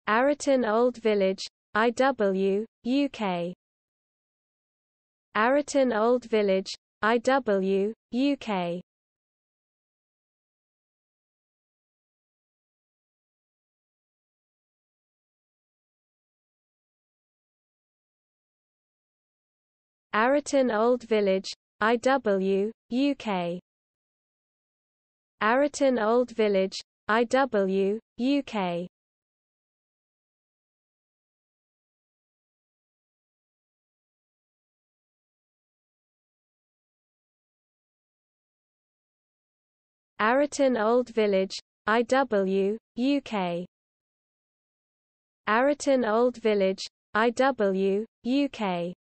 Arreton Old Village, IW, UK. Arreton Old Village, IW, UK. Arreton Old Village, IW, UK. Arreton Old Village, IW, UK. Arreton Old Village, IW, UK. Arreton Old Village, IW, UK.